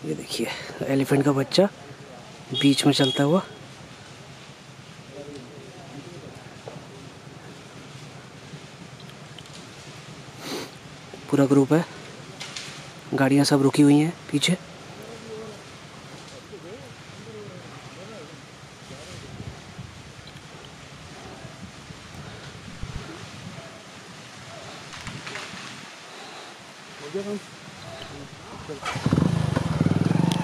ये देखिए एलिफेंट का बच्चा बीच में चलता हुआ। पूरा ग्रुप है, गाड़ियाँ सब रुकी हुई हैं पीछे।